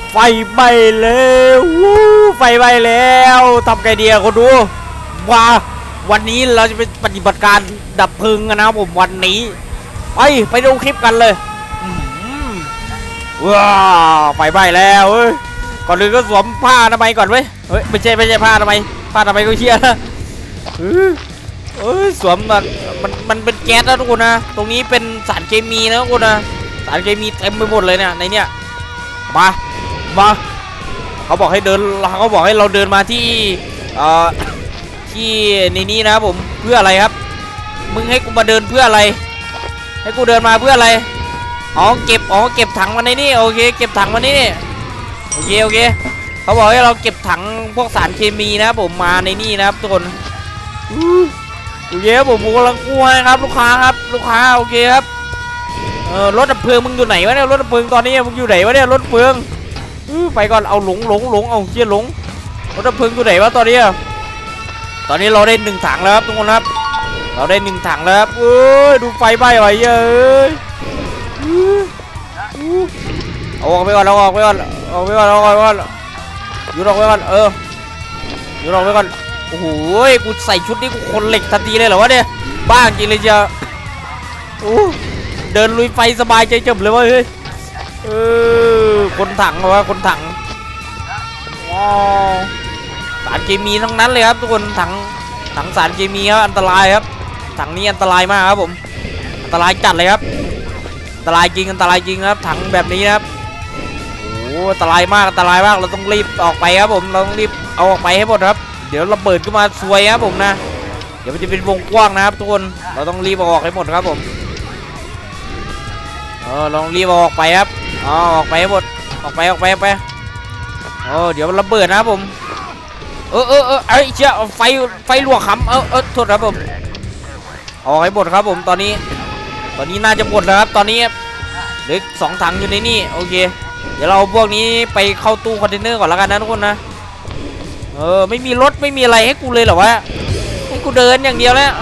ไฟไหม้แล้วไฟไหม้แล้วทำไงดีอะคนดูว่าวันนี้เราจะไปปฏิบัติการดับเพลิงกันนะครับผมวันนี้ไปดูคลิปกันเลยว้าวไฟไหม้แล้วก่อนอื่นก็สวมผ้าอนามัยก่อนเว้ยไม่ใช่ผ้าอนามัยก็เชี่ยนะสวมมันเป็นแก๊สนะทุกคนนะตรงนี้เป็นสารเคมีนะทุกคนนะสารเคมีเต็มไปหมดเลยเนี่ยในเนี้ยมาเขาบอกให้เราเดินมาที่ที่ในนี้นะครับผมเพื่ออะไรครับมึงให้กูมาเดินเพื่ออะไรให้กูเดินมาเพื่ออะไรเก็บถังมาในนี่โอเคเก็บถังมานี่โอเคเขาบอกให้เราเก็บถังพวกสารเคมีนะครับผมมาในนี่นะครับทุกคนโอเคผมกำลังกู้ให้ครับลูกค้าโอเคครับรถดับเพลิงมึงอยู่ไหนวะเนี่ยรถดับเพลิงตอนนี้มึงอยู่ไหนวะเนี่ยรถเพลิงไปก่อนเอาหลงเอาเชี่ยหลงรถดับเพลิงอยู่ไหนวะตอนนี้เราได้1 ถังแล้วครับทุกคนครับเราได้1 ถังแล้วครับดูไฟไหม้ไหวเยอะเอาออกไปก่อนอยู่ออกไปก่อนโอ้โหกูใส่ชุดนี้กูคนเหล็กทันทีเลยเหรอวะเนี่ยบ้าจริงเลยจ้ะเดินลุยไฟสบายใจเจ็บเลยวะเฮ้ยคนถังว้าวสารเคมีทั้งนั้นเลยครับทุกคนถังสารเคมีครับอันตรายครับถังนี้อันตรายมากครับผมอันตรายจัดเลยครับอันตรายจริงครับถังแบบนี้นะครับโอ้อันตรายมากเราต้องรีบออกไปครับผมเราต้องรีบเอาออกไปให้หมดครับเดี๋ยวระเบิดขึ้นมาซวยครับผมนะเดี๋ยวมันจะเป็นวงกว้างนะครับทุกคนเราต้องรีบออกให้หมดครับผมลองรีบออกไปครับออกไปให้หมดออกไปเดี๋ยวมันระเบิดนะครับผมไอ้เชี่ยไฟลวกขำโทษครับผมออกให้หมดครับผมตอนนี้น่าจะหมดแล้วครับตอนนี้เหลือ2 ถังอยู่ในนี่โอเคเดี๋ยวเราพวกนี้ไปเข้าตู้คอนเทนเนอร์ก่อนแล้วกันนะทุกคนนะไม่มีรถไม่มีอะไรให้กูเลยเหรอวะให้กูเดินอย่างเดียวแล้ว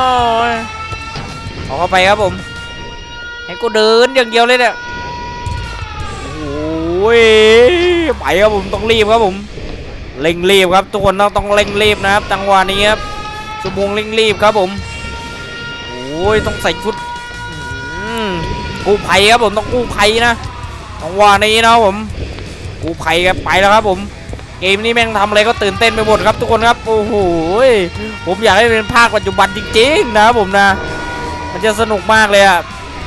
เอาเข้าไปครับผมให้กูเดินอย่างเดียวเลยเนี่ยโอ้ยไปครับผมต้องรีบครับผมเร่งรีบครับทุกคนต้องเร่งรีบนะครับจังหวะนี้ครับชั่วโมงเร่งรีบครับผมโอ้ยต้องใส่ชุดกู้ภัยครับผมต้องกู้ภัยนะจังหวะนี้นะผมกู้ภัยครับไปแล้วครับผมเกมนี้แม่งทำอะไรก็ตื่นเต้นไปหมดครับทุกคนครับโอ้โหผมอยากให้เป็นภาคปัจจุบันจริงๆนะครับผมนะมันจะสนุกมากเลยอะ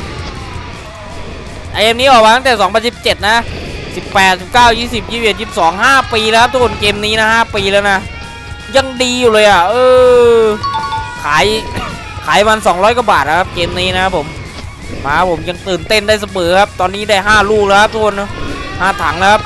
เกมนี้ออกมาตั้งแต่2017นะ18 19 20 21 22 5 ปีแล้วครับทุกคนเกมนี้นะ5 ปีแล้วนะยังดีอยู่เลยอะขายมัน200 กว่าบาทนะครับเกมนี้นะครับผมผมยังตื่นเต้นได้เสมอครับตอนนี้ได้5 ลูกแล้วครับทุกคน5 ถังแล้วครับ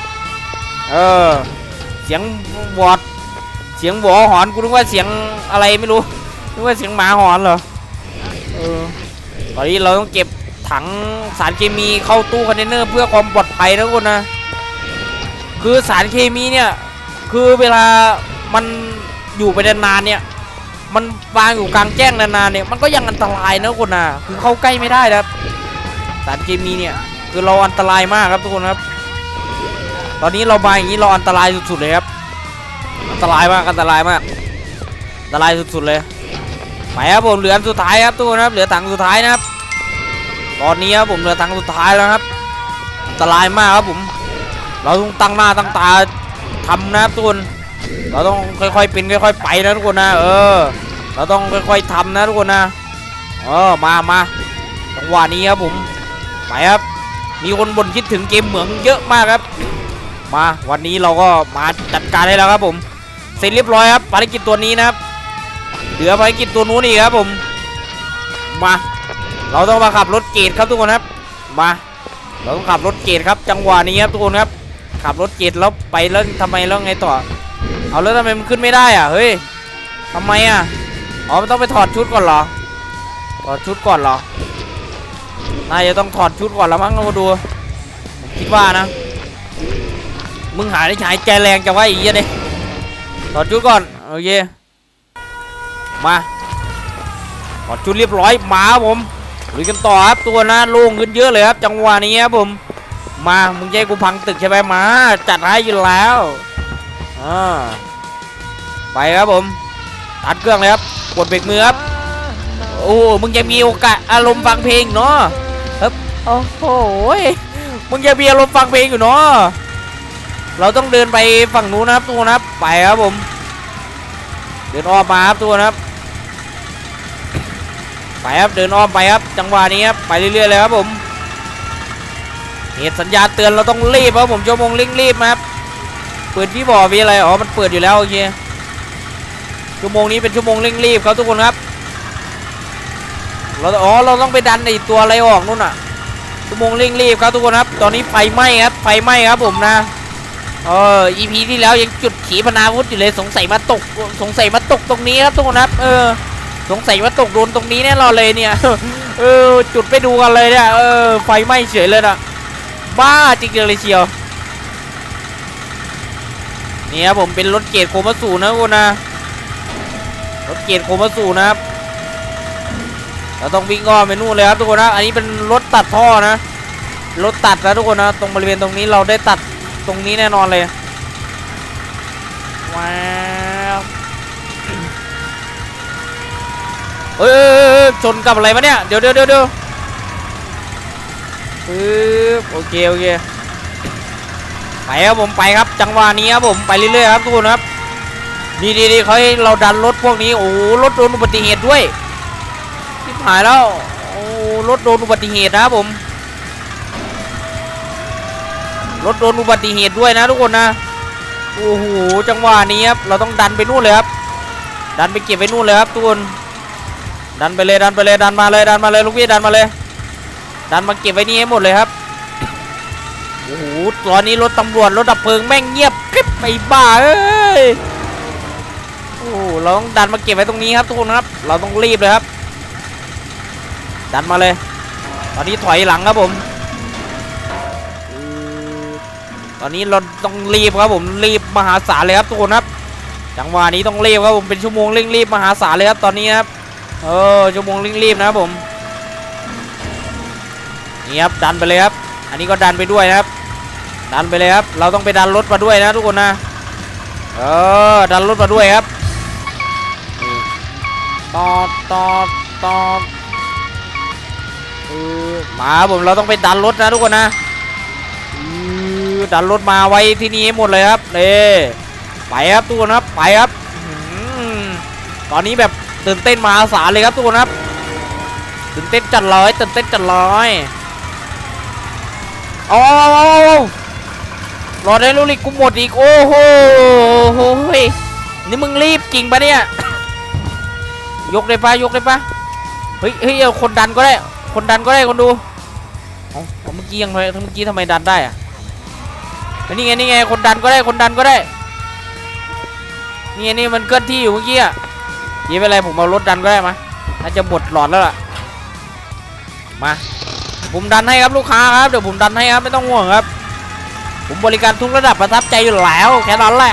เสียงวอดเสียงหวอหอนกูนึกว่าเสียงอะไรไม่รู้นึกว่าเสียงหมาหอนเหรอตอนนี้เราต้องเก็บถังสารเคมีเข้าตู้คอนเทนเนอร์เพื่อความปลอดภัยนะทุกคนนะคือสารเคมีเนี่ยคือเวลามันอยู่ไปนานๆเนี่ยมันวางอยู่กลางแจ้งนานๆเนี่ยมันก็ยังอันตรายนะทุกคนนะคือเข้าใกล้ไม่ได้ครับสารเคมีเนี่ยคือเราอันตรายมากครับทุกคนครับตอนนี้เรามาอย่างนี้เราอันตรายสุดๆเลยครับอันตรายมากอันตรายสุดๆเลยไปครับผมเหลือสุดท้ายครับทุกคนครับเหลือถังสุดท้ายนะครับตอนนี้ครับผมเหลือถังสุดท้ายแล้วครับอันตรายมากครับผมเราต้องตั้งหน้าตั้งตาทำนะครับทุกคนเราต้องค่อยๆเป็นค่อยๆไปนะทุกคนนะเราต้องค่อยๆทำนะทุกคนนะมาจังหวะนี้ครับผมไปครับมีคนบ่นคิดถึงเกมเหมืองเยอะมากครับมาวันนี้เราก็มาจัดการได้แล้วครับผมเสร็จเรียบร้อยครับภารกิจตัวนี้นะครับเหลือภารกิจตัวนู้นอีกครับผมเราต้องมาขับรถเกตครับทุกคนครับเราต้องขับรถเกตครับจังหวะนี้ครับทุกคนครับขับรถเกตแล้วไปแล้วทำไมแล้วไงต่อแล้วทำไมมันขึ้นไม่ได้อ่ะเฮ้ยทำไมอ่ะมันต้องไปถอดชุดก่อนเหรอน่าจะต้องถอดชุดก่อนแล้วมั้งเราดูผมคิดว่านะมึงหายใจแรงจังวะอีกเนี่ยถอดชุดก่อนโอเคมาถอดชุดเรียบร้อยมาผมลุยกันต่อครับตัวนะโล่งขึ้นเยอะเลยครับจังหวะนี้ครับผมมามึงจะให้กูพังตึกใช่ไหมมาจัดให้อยู่แล้วไปครับผมตัดเครื่องเลยครับกดเบรกมือครับโอ้มึงยังมีโอกาสอารมณ์ฟังเพลงเนาะครับโอ้โหมึงยังมีอารมณ์ฟังเพลงอยู่เนาะเราต้องเดินไปฝั่งนู้นนะครับทุกคนครับไปครับผมเดินอ้อมมาครับทุกคนครับไปครับเดินอ้อมไปครับจังหวะนี้ครับไปเรื่อยๆเลยครับผมเหตุสัญญาณเตือนเราต้องรีบครับผมชั่วโมงเร่งรีบครับเปิดพี่บอกมีอะไรอ๋อมันเปิดอยู่แล้วโอเคชั่วโมงนี้เป็นชั่วโมงเร่งรีบครับทุกคนครับเราต้องไปดันไอตัวอะไรออกนู่นอ่ะชั่วโมงเร่งรีบครับทุกคนครับตอนนี้ไฟไหม้ครับไฟไหม้ครับผมนะEP ที่แล้วยังจุดขีปนาวุธอยู่เลยสงสัยมาตกตรงนี้ครับทุกคนครับสงสัยมาตกโดนตรงนี้แน่นอนเลยเนี่ยจุดไปดูกันเลยเนี่ยไฟไหม้เฉยเลยนะบ้าจริงๆเลยเชียวนี่ครับผมเป็นรถเกียร์โคมาสูนะคุณนะรถเกียร์โคมาสูนะครับเราต้องวิ่งอ้อมไปนู่นเลยครับทุกคนนะอันนี้เป็นรถตัดท่อนะรถตัดนะทุกคนนะตรงบริเวณตรงนี้เราได้ตัดตรงนี้แน่นอนเลยว้าวชนกับอะไรวะเนี่ยเดี๋ยวโอเคไปครับผมไปครับจังหวะนี้ครับผมไปเรื่อยๆครับทุกคนครับนี่เขาให้เราดันรถพวกนี้โอ้รถโดนอุบัติเหตุด้วยที่หายแล้วโอ้รถโดนอุบัติเหตุนะครับผมรถโดนอุบัติเหตุด้วยนะทุกคนนะโอ้โหจังหวะนี้ครับเราต้องดันไปนู่นเลยครับดันไปเก็บไปนู่นเลยครับทุกคนดันไปเลยดันมาเลยลูกพี่ดันมาเลยดันมาเก็บไว้นี่ให้หมดเลยครับโอ้โหตอนนี้รถตำรวจรถดับเพลิงแม่งเงียบกริบไปบ้าเอ้ยโอ้เราต้องดันมาเก็บไว้ตรงนี้ครับทุกคนครับเราต้องรีบเลยครับดันมาเลยตอนนี้ถอยหลังครับผมตอนนี้เราต้องรีบครับผมรีบมหาศาลเลยครับทุกคนครับจังหวะนี้ต้องรีบครับผมเป็นชั่วโมงเร่งรีบมหาศาลเลยครับตอนนี้ครับชั่วโมงเร่งรีบนะครับผมนี่ครับดันไปเลยครับอันนี้ก็ดันไปด้วยนะครับดันไปเลยครับเราต้องไปดันรถมาด้วยนะทุกคนนะดันรถมาด้วยครับตอดมาผมเราต้องไปดันรถนะทุกคนนะดันรถมาไว้ที่นี่หมดเลยครับไปครับทุกคนครับไปครับตอนนี้แบบตื่นเต้นมหาศาลเลยครับทุกคนครับตื่นเต้นจัดเลยรอได้ลูกลิกกูหมดอีกโอ้โหนี่มึงรีบจริงปะเนี่ยยกได้ปะเฮ้ยเอาคนดันก็ได้คนดูเมื่อกี้ทำไมดันได้อะนี่ไงคนดันก็ได้นี่มันเคลื่อนที่อยู่เมื่อกี้อ่ะยี่เป็นไรผมเอารถดันก็ได้มาน่าจะหมดหลอดแล้วล่ะมาผมดันให้ครับลูกค้าครับเดี๋ยวผมดันให้ครับไม่ต้องห่วงครับผมบริการทุกระดับประทับใจอยู่แล้วแค่นั้นแหละ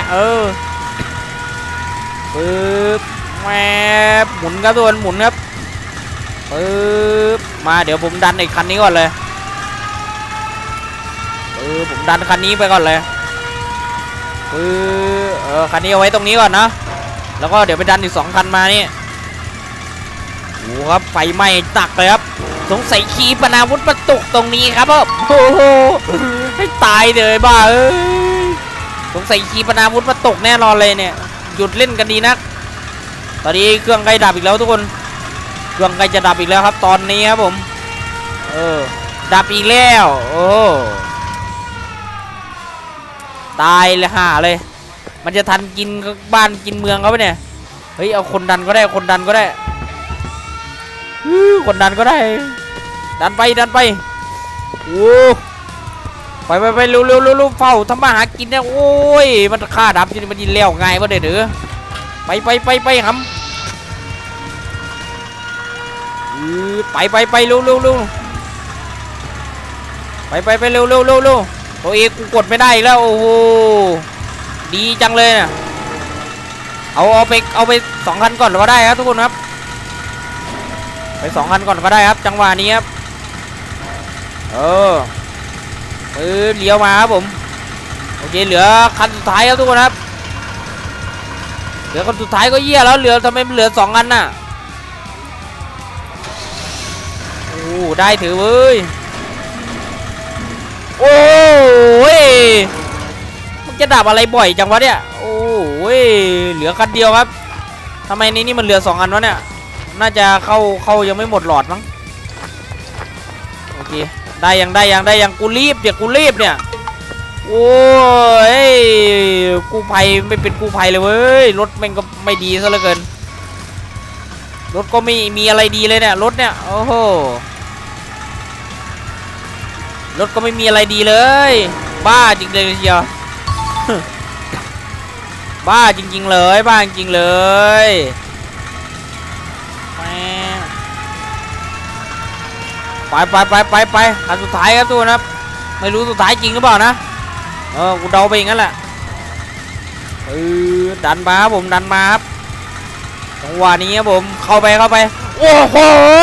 ปึ๊บแหวบหมุนครับทุกคนหมุนครับปึ๊บมาเดี๋ยวผมดันไอ้คันนี้ก่อนเลยผมดันคันนี้ไปก่อนเลยคันนี้เอาไว้ตรงนี้ก่อนนะแล้วก็เดี๋ยวไปดันอีก2 คันมานี่โอ้ครับไฟไหม้ตักเลยครับสงสัยขีปนาวุธมาตกตรงนี้ครับโอ้โหให้ตายเลยบ้าสงสัยขีปนาวุธมาตกแน่นอนเลยเนี่ยหยุดเล่นกันดีนักตอนนี้เครื่องใกล้ดับอีกแล้วทุกคนเครื่องใกล้จะดับอีกแล้วครับตอนนี้ครับผมดับอีกแล้วโอ้ตายเลยห่าเลยมันจะทันกินบ้านกินเมืองเขาไปเนี่ยเฮ้ยเอาคนดันก็ได้คนดันก็ได้ดันไปโอ้ไปเร็วเฝ้าทำมาหากินเนี่ยโอ้ยมันฆ่าดับจนมันยินเลี้ยวง่ายวะเด้อไปหำไปเร็วไปเร็วตัวเองกูกดไม่ได้แล้วโอ้โหดีจังเลยนะเอาไป2 คันก่อนก็ได้ครับทุกคนครับไป2 คันก่อนก็ได้ครับจังหวะนี้ครับเลี้ยวมาครับผมโอเคเหลือคันสุดท้ายครับทุกคนครับเหลือคันสุดท้ายก็เยี่ยแล้วเหลือทำไมมันเหลือ2 อันน่ะโอ้ได้ถือเว้ยโอ้ยมันจะดับอะไรบ่อยจังวะเนี่ยโอ้ยเหลือคันเดียวครับทำไมในนี่มันเหลือ2 อันวะเนี่ยน่าจะเข้ายังไม่หมดหลอดมั้งโอเคได้ยังกูรีบเนี่ยโอ้ยกู้ภัยไม่เป็นกู้ภัยเลยเว้ยรถแม่งก็ไม่ดีซะเหลือเกินรถก็ไม่มีอะไรดีเลยเนี่ยรถเนี่ยโอ้โหรถก็ไม่มีอะไรดีเลยบ้าจริงเลยเชียว บ้าจริงๆเลยบ้าจริงเลยไปคันสุดท้ายครับทุกคนครับไม่รู้สุดท้ายจริงหรือเปล่านะกูเดาไปอย่างนั้นแหละดันมาครับผมดันมาครับจังหวะนี้ครับผมเข้าไปโอ้โห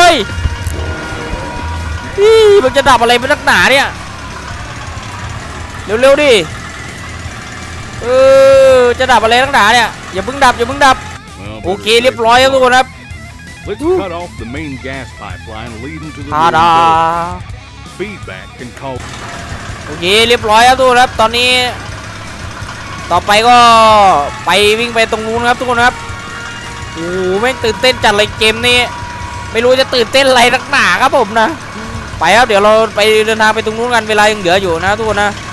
มันจะดับอะไรเป็นนักหนาเนี่ยเร็วดิจะดับอะไรนักหนาเนี่ยอย่าเพิ่งดับโอเคเรียบร้อยครับทุกคนครับ Let's cut off the main gas pipeline leading to the feedback can call โอเคเรียบร้อยครับทุกคนครับตอนนี้ต่อไปก็ไปวิ่งไปตรงนู้นครับทุกคนครับโอ้โหแม่งตื่นเต้นจัดเลยเกมนี้ไม่รู้จะตื่นเต้นอะไรนักหนาครับผมนะไปครับเดี๋ยวเราไปเดินทางไปตรงนู้นกันเวลายังเหลืออยู่นะทุกคนนะ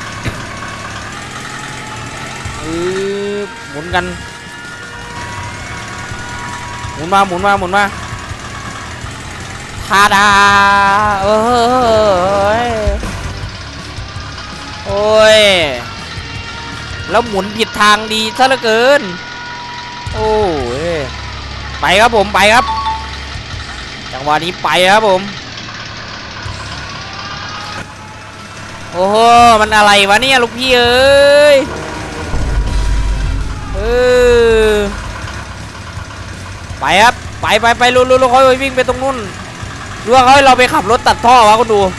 หมุนกันหมุนมาทาดาโอ้ยแล้วหมุนผิดทางดีซะเหลือเกินโอ้ยไปครับผมไปครับจังหวะนี้ไปครับผมโอ้โหมันอะไรวะเนี่ยลูกพี่เอ้ยไปครับไปลุเขาไปวิ่งไปตรงนู้นดูว่าเขาให้เราไปขับรถตัดท่อวะคุณดู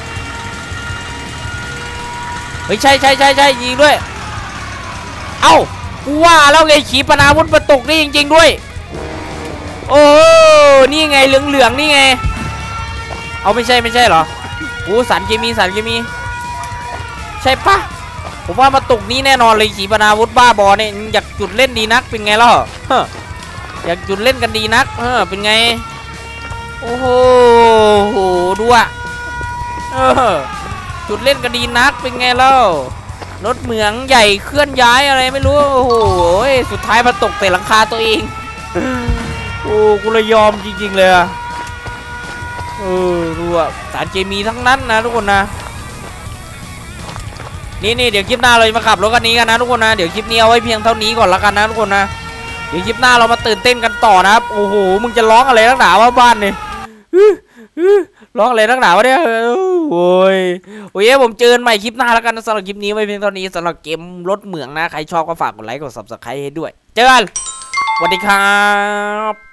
เฮ้ยใช่ยิงด้วยเอ้ากูว่าแล้วไงขีปนาวุธมาตกนี่จริงๆด้วยโอ้นี่ไงเหลืองนี่ไงเอาไม่ใช่เหรอโอ้สารเคมีใช่ปะผมว่ามาตกนี้แน่นอนเลยขีปนาวุธบ้าบอเนี่ยอยากจุดเล่นดีนักเป็นไงล่ะอยากจุดเล่นกันดีนักเป็นไงโอ้โหดูอ่ะจุดเล่นกันดีนักเป็นไงเล่ารถเหมืองใหญ่เคลื่อนย้ายอะไรไม่รู้โอ้โหสุดท้ายมาตกใส่หลังคาตัวเองโอ้กูเลยยอมจริงๆเลยดูอ่ะสารเคมีทั้งนั้นนะทุกคนนะนี่เดี๋ยวคลิปหน้าเราจะมาขับรถคันนี้กันนะทุกคนนะเดี๋ยวคลิปนี้เอาไว้เพียงเท่านี้ก่อนละกันนะทุกคนนะเดี๋ยวคลิปหน้าเรามาตื่นเต้นกันต่อนะครับโอ้โหมึงจะร้องอะไรนักหนาวะบ้านนี่ร้องอะไรนักหนาวะเนี่ยโอ้ยผมเจอกันใหม่คลิปหน้าแล้วกันสำหรับคลิปนี้ไว้เพียงเท่านี้สำหรับเกมรถเหมืองนะใครชอบก็ฝากกดไลค์กด Subscribe ให้ด้วยเจอกันสวัสดีครับ